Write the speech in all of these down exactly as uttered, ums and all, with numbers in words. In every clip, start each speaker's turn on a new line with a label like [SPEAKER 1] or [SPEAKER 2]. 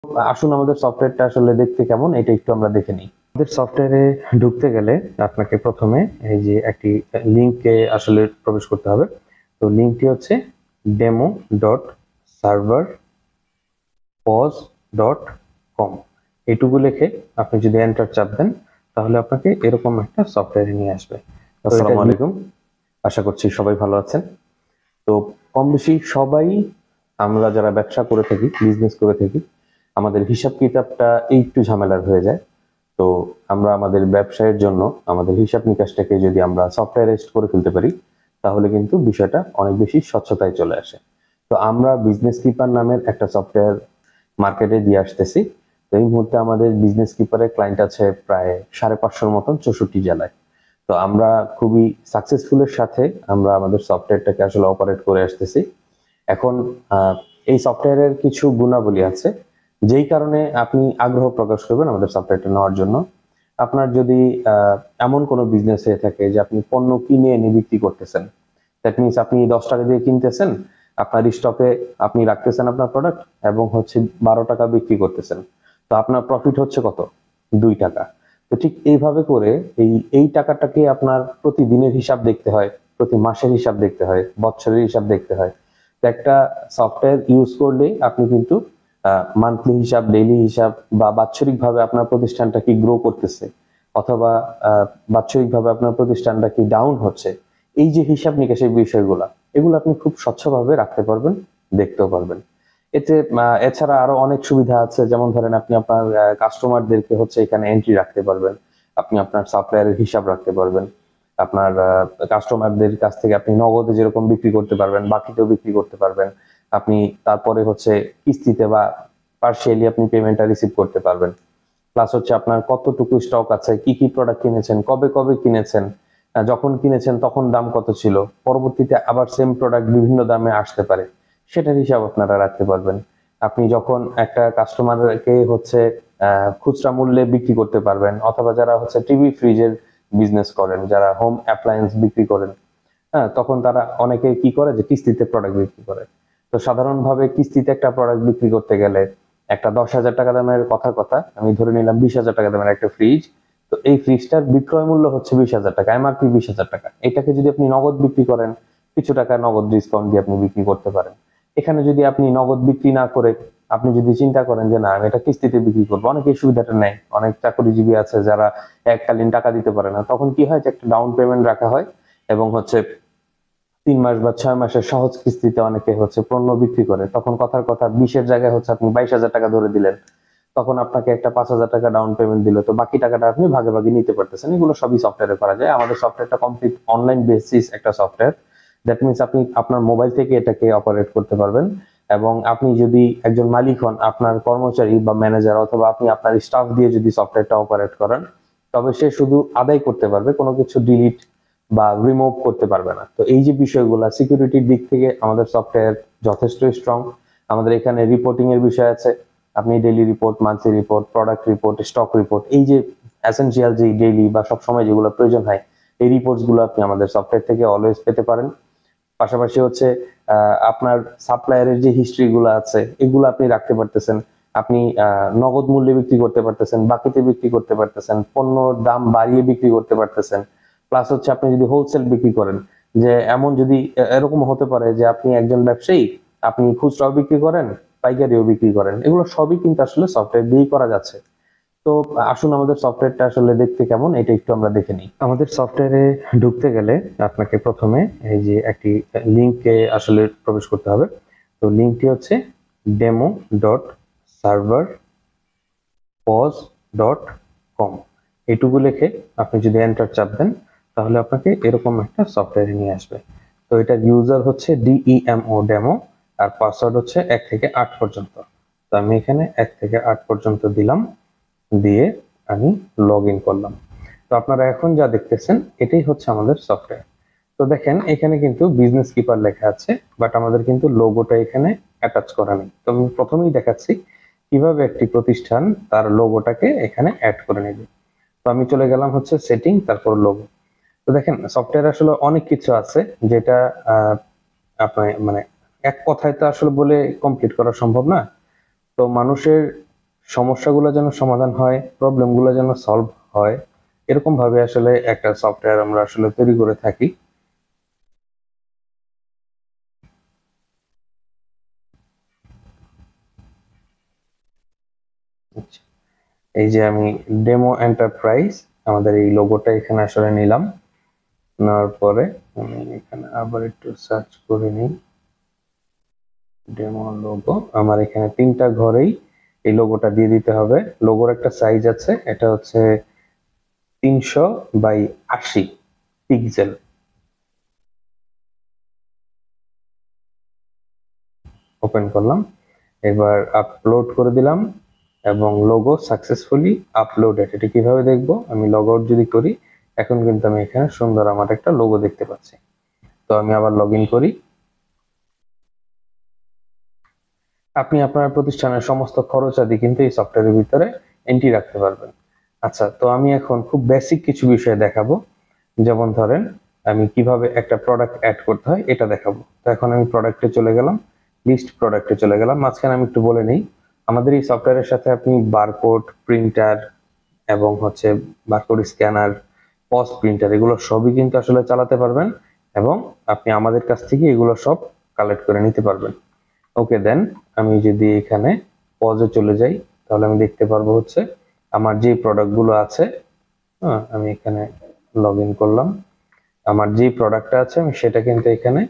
[SPEAKER 1] আসুন আমাদের সফটওয়্যারটা আসলে দেখতে কেমন এটা একটু আমরা দেখে নিই। আমাদের সফটওয়্যারে ঢুকতে গেলে আপনাকে প্রথমে এই যে একটি লিংকে আসলে প্রবেশ করতে হবে। তো লিংকটি হচ্ছে demo dot server POS dot com. এইটুকু লিখে আপনি যদি এন্টার চাপ দেন তাহলে আপনাকে এরকম একটা সফটওয়্যারে নিয়ে আসবে। আসসালামু আলাইকুম, আশা করছি সবাই ভালো আছেন। তো কম বেশি সবাই আমরা যারা ব্যবসা করে থাকি, বিজনেস করে থাকি, আমাদের হিসাব কিতাবটা একটু ঝামেলার হয়ে যায়। তো আমরা আমাদের ব্যবসায়ের জন্য আমাদের হিসাব নিকাশটাকে যদি আমরা সফটওয়্যারাইজড করে ফেলতে পারি তাহলে কিন্তু বিষয়টা অনেক বেশি স্বচ্ছতায় চলে আসে। তো আমরা বিজনেস কিপার নামের একটা সফটওয়্যার মার্কেটে দিয়ে আসতেছি। তো এই মুহূর্তে আমাদের বিজনেস কিপারের ক্লায়েন্ট আছে প্রায় সাড়ে পাঁচশোর মতন চৌষট্টি জেলায়। তো আমরা খুবই সাকসেসফুলের সাথে আমরা আমাদের সফটওয়্যারটাকে আসলে অপারেট করে আসতেছি। এখন এই সফটওয়্যারের কিছু গুণাবলী আছে যেই কারণে আপনি আগ্রহ প্রকাশ করবেন আমাদের সফটওয়্যারটা নেওয়ার জন্য। আপনার যদি এমন কোনো বিজনেস হয়ে থাকে যে আপনি পণ্য কিনে এনে বিক্রি করতেছেন, দ্যাট মিনস আপনি দশ টাকা দিয়ে কিনতেছেন, আপনার স্টকে আপনি রাখতেছেন আপনার প্রোডাক্ট এবং হচ্ছে বারো টাকা বিক্রি করতেছেন, তো আপনার প্রফিট হচ্ছে কত? দুই টাকা। তো ঠিক এইভাবে করে এই এই টাকাটাকে আপনার প্রতিদিনের হিসাব দেখতে হয়, প্রতি মাসের হিসাব দেখতে হয়, বছরের হিসাব দেখতে হয়। তো একটা সফটওয়্যার ইউজ করলে আপনি কিন্তু মান্থলি হিসাব, ডেইলি হিসাব বা বাৎসরিকভাবে আপনার প্রতিষ্ঠানটা কি গ্রো করতেছে অথবা বাৎসরিকভাবে আপনার প্রতিষ্ঠানটা কি ডাউন হচ্ছে, এই যে হিসাব নিকাশের বিষয়গুলো, এগুলো আপনি খুব স্বচ্ছভাবে রাখতে পারবেন, দেখতেও পারবেন। এতে এছাড়া আরো অনেক সুবিধা আছে, যেমন ধরেন আপনি আপনার কাস্টমারদেরকে হচ্ছে এখানে এন্ট্রি রাখতে পারবেন, আপনি আপনার সাপ্লায়ারের হিসাব রাখতে পারবেন, আপনার কাস্টমারদের কাছ থেকে আপনি নগদে যেরকম বিক্রি করতে পারবেন বাকিতেও বিক্রি করতে পারবেন। আপনি তারপরে হচ্ছে কিস্তিতে বা পার্শিয়ালি আপনি পেমেন্টটা রিসিভ করতে পারবেন। প্লাস হচ্ছে আপনার কতটুকু স্টক আছে, কি কি প্রোডাক্ট কিনেছেন, কবে কবে কিনেছেন, যখন কিনেছেন তখন দাম কত ছিল, পরবর্তীতে আবার সেম প্রোডাক্ট বিভিন্ন দামে আসতে পারে, সেটার হিসাব আপনারা রাখতে পারবেন। আপনি যখন একটা কাস্টমারকে হচ্ছে খুচরা মূল্যে বিক্রি করতে পারবেন, অথবা যারা হচ্ছে টিভি ফ্রিজের বিজনেস করেন, যারা হোম অ্যাপ্লায়েন্স বিক্রি করেন, হ্যাঁ, তখন তারা অনেকে কি করে যে কিস্তিতে প্রোডাক্ট বিক্রি করে। তো সাধারণভাবে কিস্তিতে একটা প্রোডাক্ট বিক্রি করতে গেলে একটা দশ হাজার টাকা দামের কথার কথা আমি ধরে নিলাম বিশ হাজার টাকা দামের একটা ফ্রিজ। তো এই ফ্রিজটার বিক্রয় মূল্য হচ্ছে বিশ হাজার টাকা, এমআরপি বিশ হাজার টাকা। এটাকে যদি আপনি নগদ বিক্রি করেন, কিছু টাকা নগদ ডিসকাউন্ট দিয়ে আপনি বিক্রি করতে পারেন। এখানে যদি আপনি নগদ বিক্রি না করে আপনি যদি চিন্তা করেন যে না আমি এটা কিস্তিতে বিক্রি করবো, অনেকে এই সুবিধাটা নেয়। অনেক চাকরিজীবী আছে যারা এককালীন টাকা দিতে পারে না, তখন কি হয় যে একটা ডাউন পেমেন্ট রাখা হয় এবং হচ্ছে তিন মাস বা ছয় মাসের সহজ কিস্তিতে অনেকে হচ্ছে পণ্য বিক্রি করে। তখন কথার কথা বিশের জায়গায় হচ্ছে আপনি বাইশ হাজার টাকা ধরে দিলেন, তখন আপনাকে একটা পাঁচ হাজার টাকা ডাউন পেমেন্ট দিল, তো বাকি টাকাটা আপনি ভাগে ভাগে নিতে পারতেছেন। এগুলো সবই সফটওয়্যারে করা যায়। আমাদের সফটওয়্যারটা কমপ্লিট অনলাইন বেসিস একটা সফটওয়্যার। দ্যাট মিনস আপনি আপনার মোবাইল থেকে এটাকে অপারেট করতে পারবেন, এবং আপনি যদি একজন মালিক হন, আপনার কর্মচারী বা ম্যানেজার অথবা আপনি আপনার স্টাফ দিয়ে যদি সফটওয়্যারটা অপারেট করেন, তবে সে শুধু আদায় করতে পারবে, কোনো কিছু ডিলিট বা রিমুভ করতে পারবে না। তো এই যে বিষয়গুলো সিকিউরিটির দিক থেকে আমাদের সফটওয়্যার যথেষ্ট স্ট্রং। আমাদের এখানে রিপোর্টিং এর বিষয় আছে, আপনি daily report, monthly report, product report, stock report, এই যে এসেনশিয়াল যে ডেইলি বা সবসময় যেগুলো প্রয়োজন হয় এই রিপোর্টস গুলো আপনি আমাদের সফটওয়্যার থেকে অলওয়েজ পেতে পারেন। পাশাপাশি হচ্ছে আপনার সাপ্লায়ারের যে হিস্ট্রি গুলো আছে এগুলো আপনি রাখতে পারতেছেন। আপনি নগদ মূল্যে বিক্রি করতে পারতেছেন, বাকিতে বিক্রি করতে পারতেছেন, পণ্যর দাম বাড়িয়ে বিক্রি করতে পারতেছেন। প্লাস হচ্ছে আপনি যদি হোলসেল বিক্রি করেন, যে এমন যদি এরকম হতে পারে যে আপনি একজন ব্যবসায়ী, আপনি খুচরাও বিক্রি করেন, পাইকারিও বিক্রি করেন, এগুলো সবই কিন্তু আসলে সফটওয়্যার দিয়েই করা যাচ্ছে। তো আসুন আমাদের সফটওয়্যারটা আসলে দেখতে কেমন এটা একটু আমরা দেখে নিই। আমাদের সফটওয়্যারে ঢুকতে গেলে আপনাকে প্রথমে এই যে একটি লিংকে আসলে প্রবেশ করতে হবে। তো লিংকটি হচ্ছে demo dot server POS dot com. এইটুকু লিখে আপনি যদি এন্টার চাপ দেন তাহলে আপনাকে এরকম একটা সফটওয়্যারে নিয়ে আসবে। তো এটার ইউজার হচ্ছে ডিইএমও ডেমো, আর পাসওয়ার্ড হচ্ছে এক থেকে আট পর্যন্ত। তো আমি এখানে এক থেকে আট পর্যন্ত দিলাম, দিয়ে আমি লগ ইন করলাম। তো আপনারা এখন যা দেখতেছেন এটাই হচ্ছে আমাদের সফটওয়্যার। তো দেখেন এখানে কিন্তু বিজনেস কিপার লেখা আছে, বাট আমাদের কিন্তু লোগোটা এখানে অ্যাটাচ করা নেই। তো আমি প্রথমেই দেখাচ্ছি কিভাবে একটি প্রতিষ্ঠান তার লোগোটাকে এখানে অ্যাড করে নেবে। তো আমি চলে গেলাম হচ্ছে সেটিং, তারপর লোগো। তো দেখেন সফটওয়্যার আসলে অনেক কিছু আছে যেটা আপনার মানে এক কথায় তো আসলে বলে কমপ্লিট করা সম্ভব না। তো মানুষের সমস্যাগুলো যেন সমাধান হয়, প্রবলেমগুলো যেন সলভ হয়, এরকম ভাবে আসলে একটা সফটওয়্যার আমরা আসলে তৈরি করে থাকি। এই যে আমি ডেমো এন্টারপ্রাইজ আমাদের এই লোগোটা এখানে আসলে নিলাম, নেওয়ার পরে আমি এখানে আবার একটু সার্চ করে নিই ডেমো লোগো। আমার এখানে তিনটা ঘরেই এই লোগোটা দিয়ে দিতে হবে। লোগোর একটা সাইজ আছে, এটা হচ্ছে তিনশো বাই আশি পিক্সেল। ওপেন করলাম, এবার আপলোড করে দিলাম এবং লোগো সাকসেসফুলি আপলোডেড। এটা কিভাবে দেখবো? আমি লগ আউট যদি করি, এখন কিন্তু আমি এখানে সুন্দর আমার একটা লোগো দেখতে পাচ্ছি। তো আমি আবার লগ ইন করি। আপনি আপনার প্রতিষ্ঠানের সমস্ত খরচাদি কিন্তু এই সফটওয়্যারের ভিতরে এন্ট্রি রাখতে পারবেন। আচ্ছা, তো আমি এখন খুব বেসিক কিছু বিষয় দেখাবো, যেমন ধরেন আমি কিভাবে একটা প্রোডাক্ট অ্যাড করতে হয় এটা দেখাবো। তো এখন আমি প্রোডাক্টে চলে গেলাম, লিস্ট প্রোডাক্টে চলে গেলাম। মাঝখানে আমি একটু বলে নিই, আমাদের এই সফটওয়্যারের সাথে আপনি বারকোড প্রিন্টার এবং হচ্ছে বারকোড স্ক্যানার, পজ প্রিন্টার, এগুলো সবই কিন্তু আসলে চালাতে পারবেন এবং আপনি আমাদের কাছ থেকে এগুলো সব কালেক্ট করে নিতে পারবেন। ওকে, দেন আমি যদি এখানে পজে চলে যাই, তাহলে আমি দেখতে পারবো হচ্ছে আমার যে প্রোডাক্টগুলো আছে। হ্যাঁ, আমি এখানে লগ ইন করলাম, আমার যে প্রোডাক্টটা আছে আমি সেটা কিন্তু এখানে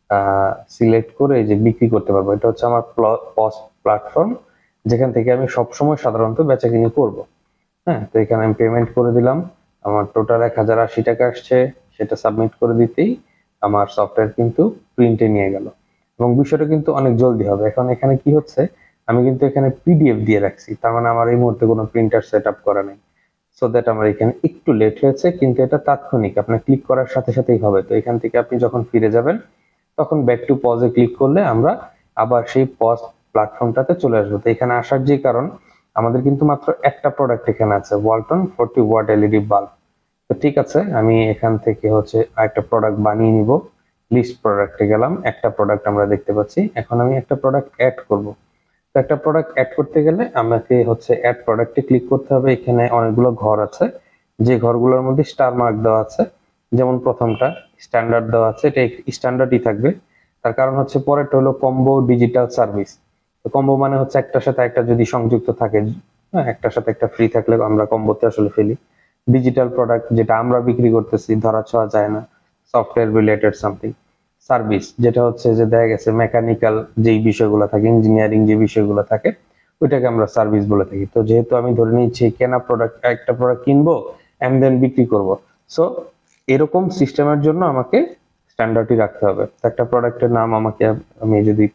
[SPEAKER 1] সিলেক্ট করে এই যে বিক্রি করতে পারবো। এটা হচ্ছে আমার পজ প্ল্যাটফর্ম, যেখান থেকে আমি সবসময় সাধারণত বেচাকিনি করব। হ্যাঁ, তো এখানে আমি পেমেন্ট করে দিলাম, আমার টোটাল এক হাজার আশি টাকা আসছে। সেটা সাবমিট করে দিতেই আমার সফটওয়্যার কিন্তু প্রিন্টে নিয়ে গেল এবং বিষয়টা কিন্তু অনেক জলদি হবে। এখন এখানে কি হচ্ছে, আমি কিন্তু এখানে পিডিএফ দিয়ে রাখছি, তার মানে আমার এই মুহূর্তে কোনো প্রিন্টার সেট আপ করা নেই। সো দ্যাট আমার এখানে একটু লেট হয়েছে, কিন্তু এটা তাৎক্ষণিক, আপনি ক্লিক করার সাথে সাথেই হবে। তো এখান থেকে আপনি যখন ফিরে যাবেন, তখন ব্যাক টু পজে ক্লিক করলে আমরা আবার সেই পজ প্ল্যাটফর্মটাতে চলে আসবো। তো এখানে আসার যে কারণ, আমাদের কিন্তু মাত্র একটা প্রোডাক্ট এখানে আছে, Walton forty watt LED bulb. তো ঠিক আছে, আমি এখান থেকে হচ্ছে একটা প্রোডাক্ট বানিয়ে নিব। লিস্ট প্রোডাক্টে গেলাম, একটা প্রোডাক্ট আমরা দেখতে পাচ্ছি। এখন আমি একটা প্রোডাক্ট অ্যাড করব। তো একটা প্রোডাক্ট অ্যাড করতে গেলে আমাকে হচ্ছে অ্যাড প্রোডাক্টে ক্লিক করতে হবে। এখানে অনেকগুলো ঘর আছে, যে ঘরগুলোর মধ্যে স্টার মার্ক দেওয়া আছে। যেমন প্রথমটা স্ট্যান্ডার্ড দেওয়া আছে, এটা স্ট্যান্ডার্ডই থাকবে। তার কারণ হচ্ছে পরেরটা হলো কম্বো ডিজিটাল সার্ভিস। তো কম্বো মানে হচ্ছে একটার সাথে একটা যদি সংযুক্ত থাকে, হ্যাঁ, একটার সাথে একটা ফ্রি থাকলে আমরা কম্বোতে আসলে ফেলি। ডিজিটাল প্রোডাক্ট যেটা আমরা বিক্রি করতেছি, ধরা ছোঁয়া যায় না, সফটওয়্যার রিলেটেড সামথিং। সার্ভিস যেটা হচ্ছে যে দেখা গেছে মেকানিক্যাল যেই বিষয়গুলো থাকে, ইঞ্জিনিয়ারিং যে বিষয়গুলো থাকে, ওইটাকে আমরা সার্ভিস বলে থাকি। তো যেহেতু আমি ধরে নিচ্ছি কেনা প্রোডাক্ট, একটা প্রোডাক্ট কিনবো এন্ড দেন বিক্রি করব, সো এরকম সিস্টেমের জন্য আমাকে স্ট্যান্ডার্ডই রাখতে হবে। একটা প্রোডাক্টের নাম আমাকে আমি যদি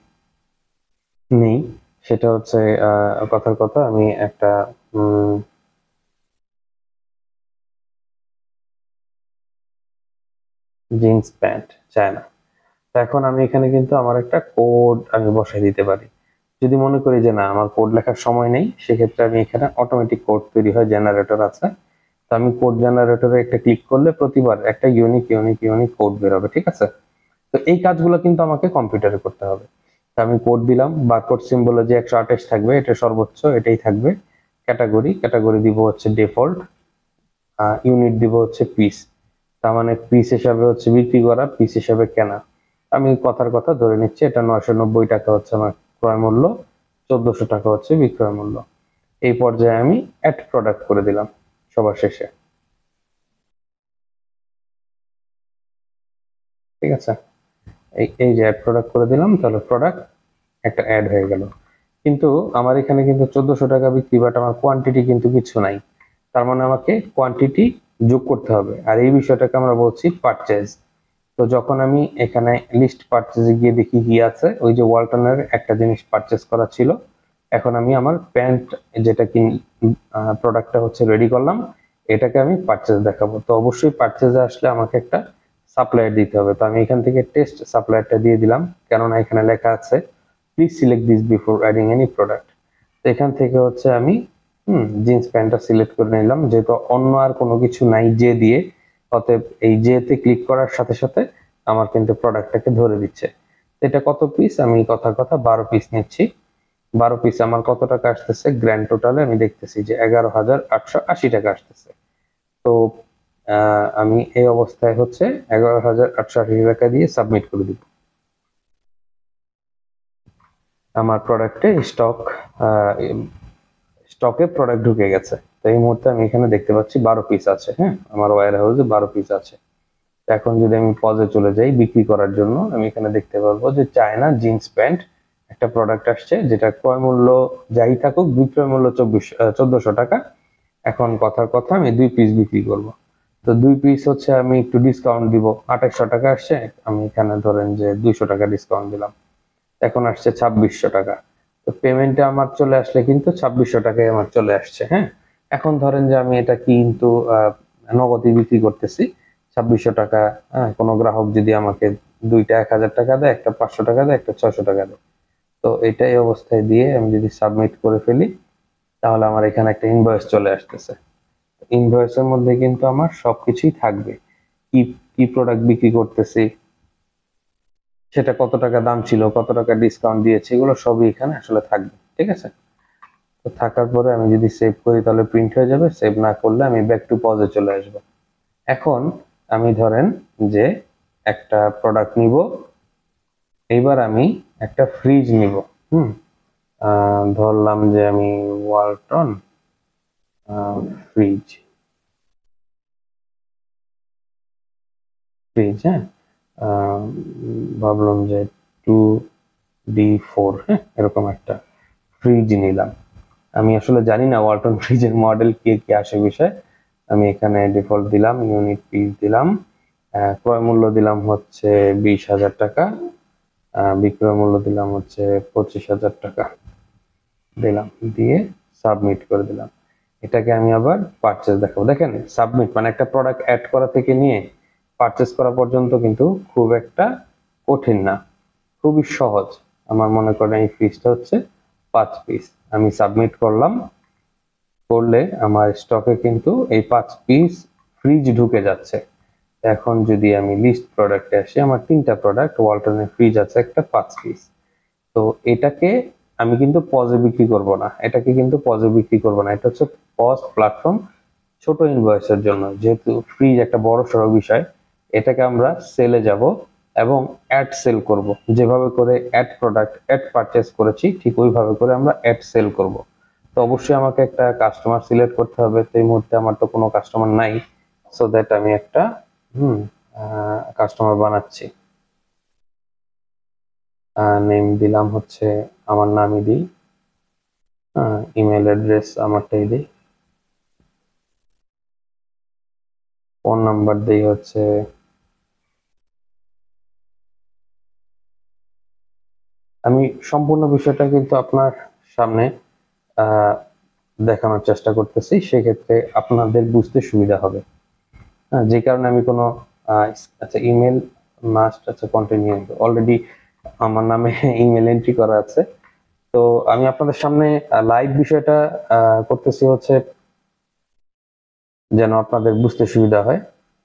[SPEAKER 1] নেই, সেটা হচ্ছে কথার কথা আমি একটা জিন্স প্যান্ট চাই না। তো এখন আমি এখানে কিন্তু আমার একটা কোড আমি বসাই দিতে পারি। যদি মনে করি যে না, আমার কোড লেখার সময় নেই, সেক্ষেত্রে আমি এখানে অটোমেটিক কোড তৈরি হয়, জেনারেটর আছে। তো আমি কোড জেনারেটরে একটা ক্লিক করলে প্রতিবার একটা ইউনিক ইউনিক ইউনিক কোড বের হবে, ঠিক আছে? তো এই কাজগুলো কিন্তু আমাকে কম্পিউটারে করতে হবে। তো আমি কোড দিলাম, বারকোড সিম্বলজি একশো আঠাশ থাকবে, এটা সর্বোচ্চ, এটাই থাকবে। ক্যাটাগরি ক্যাটাগরি দিব হচ্ছে ডিফল্ট, ইউনিট দিব হচ্ছে পিস, তার মানে পিস হিসাবে হচ্ছে বিক্রি করা, পিস হিসাবে কেনা। আমি কথার কথা ধরে নিচ্ছি এটা নয়শো নব্বই টাকা হচ্ছে আমার ক্রয় মূল্য, চোদ্দশো টাকা হচ্ছে বিক্রয় মূল্য। এই পর্যায়ে আমি অ্যাড প্রোডাক্ট করে দিলাম সবার শেষে, ঠিক আছে? এই এই যে অ্যাড প্রোডাক্ট করে দিলাম, তাহলে প্রোডাক্ট একটা অ্যাড হয়ে গেল। কিন্তু আমার এখানে কিন্তু চোদ্দশো টাকা বিক্রি, বাট আমার কোয়ান্টিটি কিন্তু কিছু নাই। তার মানে আমাকে কোয়ান্টিটি যোগ করতে হবে, আর এই বিষয়টাকে আমরা বলছি পারচেজ। তো যখন আমি এখানে লিস্ট পারচেজে গিয়ে দেখি কি আছে, ওই যে ওয়ালটনের একটা জিনিস পারচেজ করা ছিল। এখন আমি আমার প্যান্ট যেটা কি প্রোডাক্টটা হচ্ছে রেডি করলাম, এটাকে আমি পারচেজ দেখাবো। তো অবশ্যই পারচেজে আসলে আমাকে একটা সাপ্লায়ার দিতে হবে। তো আমি এখান থেকে টেস্ট সাপ্লায়ারটা দিয়ে দিলাম, কেননা এখানে লেখা আছে please select this before adding any product. তো এখান থেকে হচ্ছে আমি হুম জিন্স প্যান্টটা সিলেক্ট করে নিলাম, যেহেতু অন্য আর কোনো কিছু নাই যে দিয়ে, অতএব এই জেতে ক্লিক করার সাথে সাথে আমার কিন্তু প্রোডাক্টটাকে ধরে দিচ্ছে। এটা কত পিস, আমি কথার কথা বারো পিস নিচ্ছি। বারো পিস আমার কত টাকা আসতেছে, গ্র্যান্ড টোটালে আমি দেখতেছি যে এগারো হাজার আটশো আশি টাকা আসতেছে। তো আহ, আমি এই অবস্থায় হচ্ছে এগারো হাজার আটশো আশি টাকা দিয়ে সাবমিট করে দিব। আমার প্রোডাক্টে স্টক স্টকে প্রোডাক্ট ঢুকে গেছে। তো এই মুহূর্তে আমি এখানে দেখতে পাচ্ছি বারো পিস আছে। হ্যাঁ, আমার ওয়্যার হাউসে বারো পিস আছে। এখন যদি আমি পজে চলে যাই বিক্রি করার জন্য, আমি এখানে দেখতে পারবো যে চায়না জিন্স প্যান্ট একটা প্রোডাক্ট আসছে, যেটা ক্রয় মূল্য যাই থাকুক বিক্রয় মূল্য চব্বিশ চোদ্দশো টাকা। এখন কথার কথা আমি দুই পিস বিক্রি করব। তো দুই পিস হচ্ছে আমি একটু ডিসকাউন্ট দিব, আঠাশশো টাকা আসছে, আমি এখানে ধরেন যে দুইশো টাকা ডিসকাউন্ট দিলাম, এখন আসছে ছাব্বিশশো টাকা। তো পেমেন্টে আমার চলে আসলে কিন্তু ছাব্বিশশো টাকায় আমার চলে আসছে। হ্যাঁ, এখন ধরেন যে আমি এটা কিন্তু নগদে বিক্রি করতেছি ছাব্বিশশো টাকা। হ্যাঁ, কোনো গ্রাহক যদি আমাকে দুইটা এক হাজার টাকা দেয়, একটা পাঁচশো টাকা দেয়, একটা ছয়শো টাকা দেয়, তো এটা এই অবস্থায় দিয়ে আমি যদি সাবমিট করে ফেলি, তাহলে আমার এখানে একটা ইনভয়েস চলে আসতেছে। ইনভয়েসের মধ্যে কিন্তু আমার সবকিছুই থাকবে, কি কি প্রোডাক্ট বিক্রি করতেছি, সেটা কত টাকা দাম ছিল, কত টাকা ডিসকাউন্ট দিয়েছে, এগুলো সবই এখানে আসলে থাকবে। ঠিক আছে, তো থাকার পরে আমি যদি সেভ করি তাহলে প্রিন্ট হয়ে যাবে, সেভ না করলে আমি ব্যাক টু পজে চলে আসব। এখন আমি ধরেন যে একটা প্রোডাক্ট নিব, এইবার আমি একটা ফ্রিজ নিব। হুম, ধরলাম যে আমি ওয়ালটন ফ্রিজ ফ্রিজ হ্যাঁ, ভাবলাম যে টু ডি ফোর, হ্যাঁ, এরকম একটা ফ্রিজ নিলাম। আমি আসলে জানি না ওয়ালটন ফ্রিজের মডেল কি কি আসে বিষয়। আমি এখানে ডিফল্ট দিলাম, ইউনিট পিস দিলাম, ক্রয় মূল্য দিলাম হচ্ছে বিশ হাজার টাকা, বিক্রয় মূল্য দিলাম হচ্ছে পঁচিশ হাজার টাকা দিলাম, দিয়ে সাবমিট করে দিলাম। এটাকে আমি আবার পারচেজ দেখাবো। দেখেন, সাবমিট মানে একটা প্রোডাক্ট অ্যাড করা থেকে নিয়ে পারচেজ করা পর্যন্ত কিন্তু খুব একটা কঠিন না, খুবই সহজ। আমার মনে করেন এই ফ্রিজটা হচ্ছে পাঁচ পিস, আমি সাবমিট করলাম, করলে আমার স্টকে কিন্তু এই পাঁচ পিস ফ্রিজ ঢুকে যাচ্ছে। এখন যদি আমি লিস্ট প্রোডাক্টে আসি, আমার তিনটা প্রোডাক্ট ওয়ালটনের ফ্রিজ আছে একটা পাঁচ পিস। তো এটাকে আমি কিন্তু পজে বিক্রি করব না, এটাকে কিন্তু পজে বিক্রি করব না, এটা হচ্ছে পজ প্ল্যাটফর্ম ছোট ইনভয়েসের জন্য। যেহেতু ফ্রিজ একটা বড় সড়ো বিষয়, এটাকে আমরা সেলে যাব এবং অ্যাড সেল করব। যেভাবে করে অ্যাড প্রোডাক্ট অ্যাড পারচেজ করেছি ঠিক ওইভাবে করে আমরা অ্যাড সেল করব। তো অবশ্যই আমাকে একটা কাস্টমার সিলেক্ট করতে হবে। তো এই মুহূর্তে আমার তো কোনো কাস্টমার নাই, সো দ্যাট আমি একটা হুম কাস্টমার বানাচ্ছি। নেম দিলাম হচ্ছে আমার নামই দিই, ইমেল অ্যাড্রেস আমারটাই দিই, ফোন নাম্বার দিই হচ্ছে আমি সম্পূর্ণ বিষয়টা কিন্তু আপনার সামনে আহ দেখানোর চেষ্টা করতেছি, সেক্ষেত্রে আপনাদের বুঝতে সুবিধা হবে। হ্যাঁ, যে কারণে আমি কোনো আচ্ছা ইমেল মাস্ট আচ্ছা কন্টিনিউ, অলরেডি আমার নামে ইমেল এন্ট্রি করা আছে। তো আমি আপনাদের সামনে লাইভ বিষয়টা করতেছি হচ্ছে যেন আপনাদের বুঝতে সুবিধা হয়।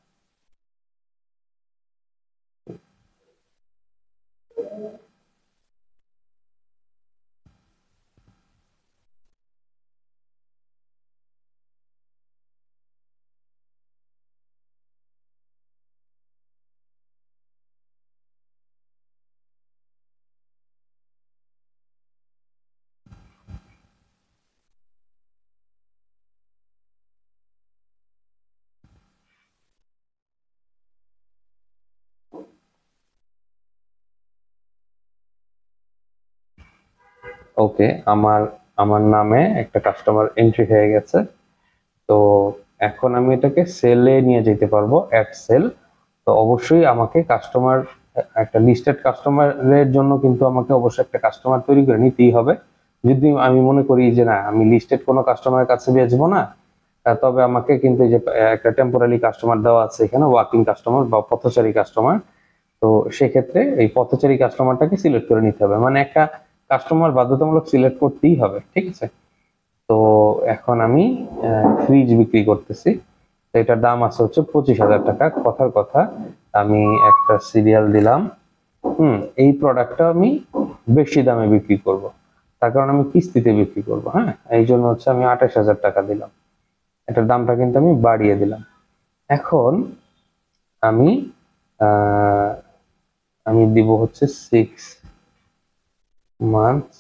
[SPEAKER 1] ওকে, আমার আমার নামে একটা কাস্টমার এন্ট্রি হয়ে গেছে। তো এখন আমি এটাকে সেলে নিয়ে যেতে পারবো, অ্যাড সেল। তো অবশ্যই আমাকে কাস্টমার, একটা লিস্টেড কাস্টমারের জন্য কিন্তু আমাকে অবশ্যই একটা কাস্টমার তৈরি করে নিতেই হবে। যদি আমি মনে করি যে না আমি লিস্টেড কোনো কাস্টমারের কাছে বেচবো না, তবে আমাকে কিন্তু যে একটা টেম্পোরারি কাস্টমার দেওয়া আছে এখানে, ওয়ার্কিং কাস্টমার বা পথচারী কাস্টমার। তো সেক্ষেত্রে এই পথচারী কাস্টমারটাকে সিলেক্ট করে নিতে হবে, মানে একটা কাস্টমার বাধ্যতামূলক সিলেক্ট করতেই হবে। ঠিক আছে, তো এখন আমি ফ্রিজ বিক্রি করতেছি, তো এটার দাম আছে হচ্ছে পঁচিশ হাজার টাকা। কথার কথা আমি একটা সিরিয়াল দিলাম, হুম এই প্রোডাক্টটা আমি বেশি দামে বিক্রি করব, তার কারণ আমি কিস্তিতে বিক্রি করব। হ্যাঁ, এই জন্য হচ্ছে আমি আঠাশ হাজার টাকা দিলাম, এটার দামটা কিন্তু আমি বাড়িয়ে দিলাম। এখন আমি আহ আমি দিব হচ্ছে six months.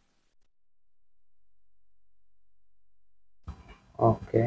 [SPEAKER 1] Okay,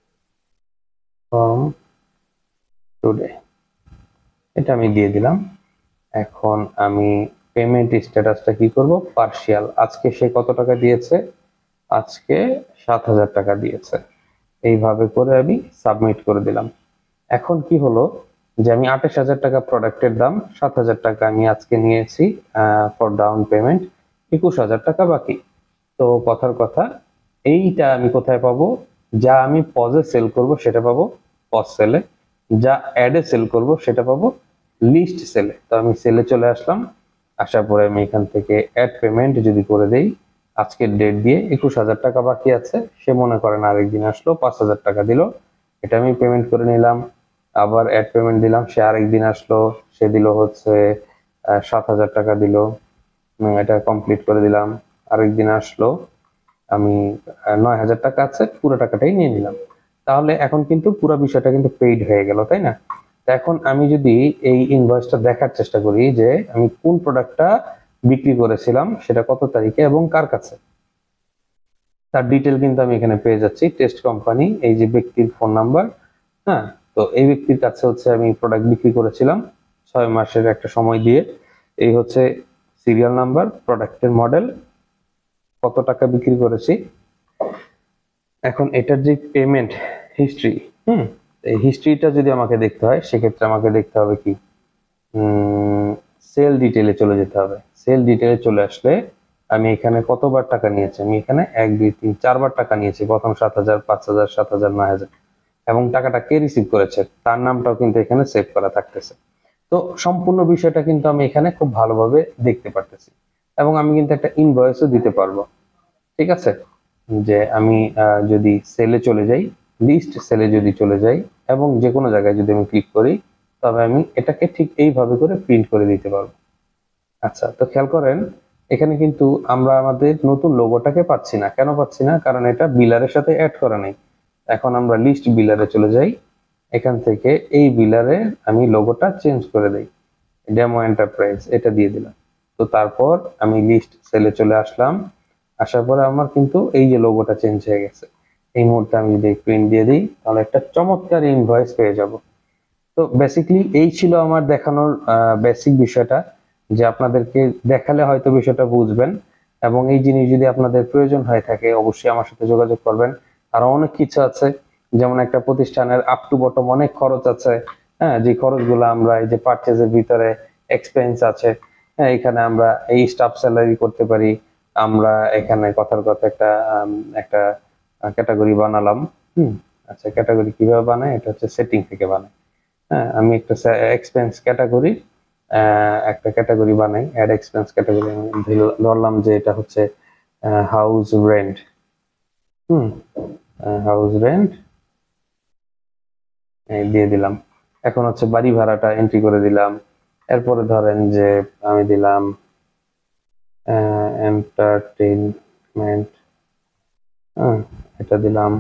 [SPEAKER 1] from today, এটা আমি দিয়ে দিলাম। এখন আমি পেমেন্ট স্ট্যাটাসটা কি করব, পার্শিয়াল। আজকে সে কত টাকা দিয়েছে, আজকে সাত হাজার টাকা দিয়েছে। এইভাবে করে আমি সাবমিট করে দিলাম। এখন কি হলো যে আমি আঠাশ হাজার টাকা প্রোডাক্টের দাম, সাত হাজার টাকা আমি আজকে নিয়েছি ফর ডাউন পেমেন্ট, একুশ হাজার টাকা বাকি। তো কথার কথা, এইটা আমি কোথায় পাবো, যা আমি পজে সেল করব সেটা পাবো পজ সেলে, যা অ্যাডে সেল করব সেটা পাবো লিস্ট সেলে। তো আমি সেলে চলে আসলাম, আসার পরে আমি এখান থেকে অ্যাড পেমেন্ট যদি করে দেই, আজকের ডেট দিয়ে একুশ হাজার টাকা বাকি আছে, সে মনে করেন আরেকদিন আসলো পাঁচ হাজার টাকা দিল, এটা আমি পেমেন্ট করে নিলাম। আবার অ্যাড পেমেন্ট দিলাম, সে আরেকদিন আসলো, সে দিল হচ্ছে সাত হাজার টাকা দিল, এটা কমপ্লিট করে দিলাম। আরেকদিন আসলো, আমি নয় হাজার টাকা আছে, পুরো টাকাটাই নিয়ে নিলাম। তাহলে এখন কিন্তু পুরো বিষয়টা কিন্তু পেইড হয়ে গেল, তাই না? তো এখন আমি যদি এই ইনভয়েসটা দেখার চেষ্টা করি যে আমি কোন প্রোডাক্টটা বিক্রি করেছিলাম, সেটা কত তারিখে এবং কার কাছে, তার ডিটেল কিন্তু আমি এখানে পেয়ে যাচ্ছি। টেস্ট কোম্পানি, এই যে ব্যক্তির ফোন নাম্বার। হ্যাঁ, তো এই ব্যক্তির কাছে হচ্ছে আমি প্রোডাক্ট বিক্রি করেছিলাম ছয় মাসের একটা সময় দিয়ে। এই হচ্ছে সিরিয়াল নাম্বার, প্রোডাক্টের মডেল, কত টাকা বিক্রি করেছি। এখন এটার যে পেমেন্ট হিস্ট্রি, হুম এই হিস্ট্রিটা যদি আমাকে দেখতে হয়, সেক্ষেত্রে আমাকে দেখতে হবে কি, সেল ডিটেলে চলে যেতে হবে। সেল ডিটেলে চলে আসলে আমি এখানে কতবার টাকা নিয়েছি, আমি এখানে এক দুই তিন চারবার টাকা নিয়েছি। প্রথম সাত হাজার, পাঁচ হাজার, সাত হাজার, নয় হাজার, এবং টাকাটা কে রিসিভ করেছে তার নামটাও কিন্তু এখানে সেভ করা থাকতেছে। তো সম্পূর্ণ বিষয়টা কিন্তু আমি এখানে খুব ভালোভাবে দেখতে পারতেছি, এবং আমি কিন্তু একটা ইনভয়েসও দিতে পারবো। ঠিক আছে, যে আমি যদি সেলে চলে যাই, লিস্ট সেলে যদি চলে যাই এবং যে কোনো জায়গায় যদি আমি ক্লিক করি, তবে আমি এটাকে ঠিক এইভাবে করে প্রিন্ট করে দিতে পারবো। আচ্ছা, তো খেয়াল করেন এখানে কিন্তু আমরা আমাদের নতুন লোগোটাকে পাচ্ছি না। কেন পাচ্ছি না? কারণ এটা বিলারের সাথে অ্যাড করা নেই। এখন আমরা লিস্ট বিলারে চলে যাই, এখান থেকে এই বিলারে আমি লোগোটা চেঞ্জ করে দেই, ডেমো এন্টারপ্রাইজ এটা দিয়ে দিলাম। তো তারপর আমি লিস্ট সেলে চলে আসলাম, আসার পরে আমার কিন্তু এই যে লোগোটা চেঞ্জ হয়ে গেছে। এই মুহূর্তে আমি যদি প্রিন্ট দিয়ে দিই, তাহলে একটা চমৎকার ইনভয়েস পেয়ে যাব। তো বেসিক্যালি এই ছিল আমার দেখানোর বেসিক বিষয়টা, যে আপনাদেরকে দেখালে হয়তো বিষয়টা বুঝবেন, এবং এই জিনিস যদি আপনাদের প্রয়োজন হয়ে থাকে অবশ্যই আমার সাথে যোগাযোগ করবেন। আরো অনেক কিছু আছে, যেমন একটা প্রতিষ্ঠানের আপ টু বটম অনেক খরচ আছে। হ্যাঁ, যে খরচগুলো আমরা এই যে পারচেজের ভিতরে এক্সপেন্স আছে, হ্যাঁ এখানে আমরা এই স্টাফ স্যালারি করতে পারি। আমরা এখানে কথার কথা একটা একটা ক্যাটাগরি বানালাম। হুম আচ্ছা, ক্যাটাগরি কিভাবে বানায়, এটা হচ্ছে সেটিং থেকে বানায়। হ্যাঁ, আমি একটা এক্সপেন্স ক্যাটাগরি একটা ক্যাটাগরি বানাই, অ্যাড এক্সপেন্স ক্যাটাগরি ধরলাম যে এটা হচ্ছে হাউস রেন্ট। হুম হাউস রেন্ট দিয়ে দিলাম। এখন হচ্ছে বাড়ি ভাড়াটা এন্ট্রি করে দিলাম। এরপরে ধরেন যে আমি দিলাম এন্টারটেইনমেন্ট, হ্যাঁ এটা দিলাম।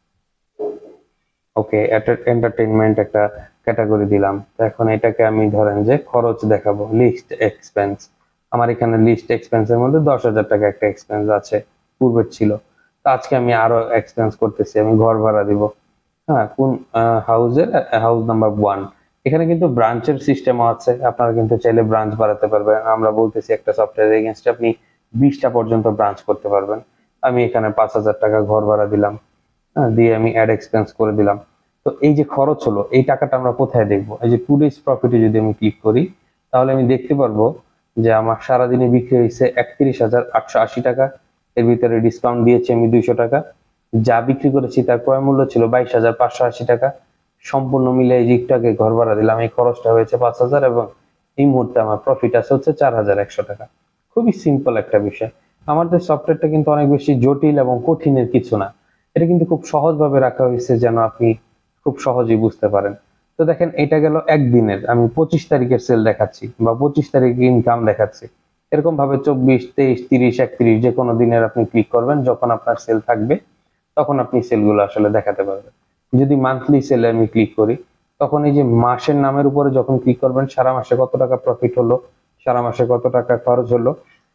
[SPEAKER 1] ওকে, এন্টারটেইনমেন্ট একটা ক্যাটাগরি দিলাম। তো এখন এটাকে আমি ধরেন যে খরচ দেখাবো, লিস্ট এক্সপেন্স। আমার এখানে লিস্ট এক্সপেন্সের মধ্যে দশ হাজার টাকা একটা এক্সপেন্স আছে, পূর্বের ছিল। তো আজকে আমি আরো এক্সপেন্স করতেছি, আমি ঘর ভাড়া দিব। হ্যাঁ, কোন হাউসের, হাউস নাম্বার ওয়ান। এখানে কিন্তু ব্রাঞ্চের সিস্টেম আছে, আপনারা কিন্তু চাইলে ব্রাঞ্চ বাড়াতে পারবেন। আমরা বলতেছি একটা সফটওয়্যার এগেইনস্টে আপনি বিশটা পর্যন্ত ব্রাঞ্চ করতে পারবেন। আমি এখানে পাঁচ হাজার টাকা ঘর ভাড়া দিলাম, হ্যাঁ দিয়ে আমি অ্যাড এক্সপেন্স করে দিলাম। তো এই যে খরচ হলো, এই টাকাটা আমরা কোথায় দেখবো? এই যে টু ডেজ প্রফিটে যদি আমি ক্লিক করি, তাহলে আমি দেখতে পারবো যে আমার সারাদিনে বিক্রি হয়েছে একত্রিশ হাজার আটশো আশি টাকা। এর ভিতরে ডিসকাউন্ট দিয়েছি আমি দুইশো টাকা। যা বিক্রি করেছি তার ক্রয় মূল্য ছিল বাইশ হাজার পাঁচশো আশি টাকা। সম্পূর্ণ মিলে এই জিগটাকে ঘর ভাড়া দিলাম, এই খরচটা হয়েছে পাঁচ হাজার, এবং এই মুহূর্তে আমার প্রফিট আছে হচ্ছে চার হাজার একশো টাকা। খুবই সিম্পল একটা বিষয়। আমাদের সফটওয়্যারটা কিন্তু অনেক বেশি জটিল এবং কঠিনের কিছু না, এটা কিন্তু খুব সহজভাবে রাখা হয়েছে যেন আপনি খুব সহজেই বুঝতে পারেন। তো দেখেন, এটা গেল একদিনের, আমি পঁচিশ তারিখের সেল দেখাচ্ছি বা পঁচিশ তারিখে ইনকাম দেখাচ্ছি। এরকম ভাবে চব্বিশ, তেইশ, তিরিশ, একত্রিশ যে কোনো দিনের আপনি ক্লিক করবেন, যখন আপনার সেল থাকবে তখন আপনি সেলগুলো আসলে দেখাতে পারবেন। যদি মান্থলি সেলে আমি ক্লিক করি, তখন এই যে মাসের নামের উপরে যখন ক্লিক করবেন, সারা মাসে কত টাকা প্রফিট হলো, সারা মাসে কত টাকা খরচ হলো,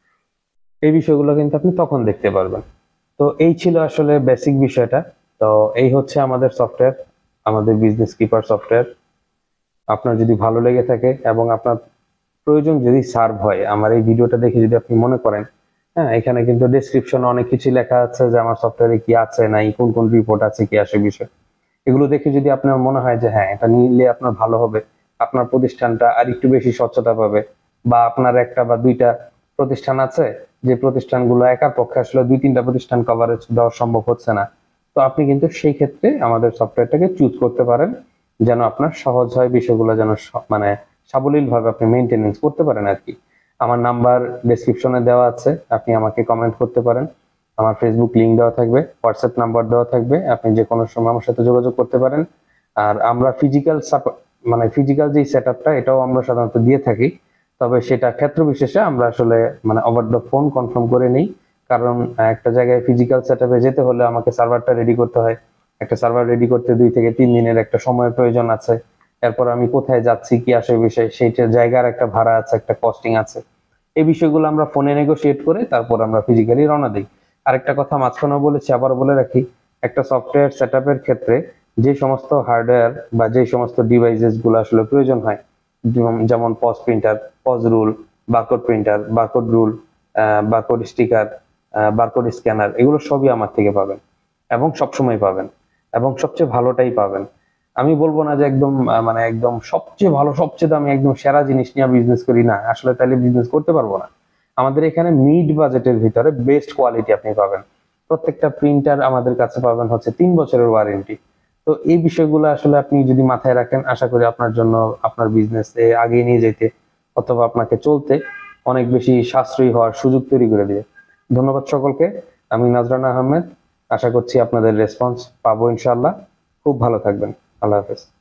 [SPEAKER 1] এই বিষয়গুলো কিন্তু আপনি তখন দেখতে পারবেন। তো এই ছিল আসলে বেসিক বিষয়টা। তো এই হচ্ছে আমাদের সফটওয়্যার, আমাদের বিজনেস কিপার সফটওয়্যার। আপনার যদি ভালো লেগে থাকে এবং আপনার প্রয়োজন যদি সার্ভ হয়, আমার এই ভিডিওটা দেখে যদি আপনি মনে করেন, হ্যাঁ, এখানে কিন্তু ডেসক্রিপশনে অনেক কিছু লেখা আছে যে আমার সফটওয়্যারে কি আছে নাই, কোন কোন রিপোর্ট আছে, কি আসে বিষয়, এগুলো দেখে যদি আপনার মনে হয় যে হ্যাঁ এটা নিলে আপনার ভালো হবে, আপনার প্রতিষ্ঠানটা আর একটু বেশি স্বচ্ছতা পাবে, বা আপনার একটা বা দুইটা প্রতিষ্ঠান আছে যে প্রতিষ্ঠানগুলো একার পক্ষে আসলে দুই তিনটা প্রতিষ্ঠান কভারেজ দেওয়া সম্ভব হচ্ছে না, তো আপনি কিন্তু সেই ক্ষেত্রে আমাদের সফটওয়্যারটাকে চুজ করতে পারেন, যেন আপনার সহজ হয় বিষয়গুলো, যেন স- মানে সাবলীল ভাবে আপনি মেনটেনেন্স করতে পারেন আর কি। আমার নাম্বার ডেসক্রিপশনে দেওয়া আছে, আপনি আমাকে কমেন্ট করতে পারেন। আমার ফেসবুক লিংক দেওয়া থাকবে, হোয়াটসঅ্যাপ নাম্বার দেওয়া থাকবে, আপনি যে কোনো সময় আমার সাথে যোগাযোগ করতে পারেন। আর আমরা ফিজিক্যাল মানে ফিজিক্যাল যে সেটআপটা, এটাও আমরা সাধারণত দিয়ে থাকি, তবে সেটা ক্ষেত্র বিশেষে আমরা আসলে মানে ওভার দ্য ফোন কনফার্ম করে নিই। কারণ একটা জায়গায় ফিজিক্যাল সেটআপে যেতে হলে আমাকে সার্ভারটা রেডি করতে হয়, একটা সার্ভার রেডি করতে দুই থেকে তিন দিনের একটা সময়ের প্রয়োজন আছে। এরপর আমি কোথায় যাচ্ছি, কি আসে বিষয়, সেইটা জায়গার একটা ভাড়া আছে, একটা কস্টিং আছে, এই বিষয়গুলো আমরা ফোনে নেগোশিয়েট করে তারপর আমরা ফিজিক্যালি রওনা দিই। আরেকটা কথা মাঝখানে বলেছি, আবার বলে রাখি, একটা সফটওয়্যার সেটআপের ক্ষেত্রে যে সমস্ত হার্ডওয়্যার বা যে সমস্ত ডিভাইসেস গুলো আসলে প্রয়োজন হয়, যেমন- যেমন POS printer, POS roll, barcode printer, barcode roll, barcode sticker, barcode scanner, এগুলো সবই আমার থেকে পাবেন এবং সবসময় পাবেন এবং সবচেয়ে ভালোটাই পাবেন। আমি বলবো না যে একদম আহ, মানে একদম সবচেয়ে ভালো, সবচেয়ে দামি, একদম সেরা জিনিস নিয়ে বিজনেস করি, না, আসলে তাহলে বিজনেস করতে পারবো না। আমাদের এখানে মিড বাজেটের ভিতরে বেস্ট কোয়ালিটি আপনি পাবেন। প্রত্যেকটা প্রিন্টার আমাদের কাছে পাবেন হচ্ছে তিন বছরের ওয়ারেন্টি। তো এই বিষয়গুলো আসলে আপনি যদি মাথায় রাখেন, আশা করি আপনার জন্য আপনার বিজনেস আগিয়ে নিয়ে যেতে অথবা আপনাকে চলতে অনেক বেশি সাশ্রয়ী হওয়ার সুযোগ তৈরি করে দিবে। ধন্যবাদ সকলকে। আমি নাজরানা আহমেদ। আশা করছি আপনাদের রেসপন্স পাবো ইনশাআল্লাহ। খুব ভালো থাকবেন। আল্লাহ হাফেজ।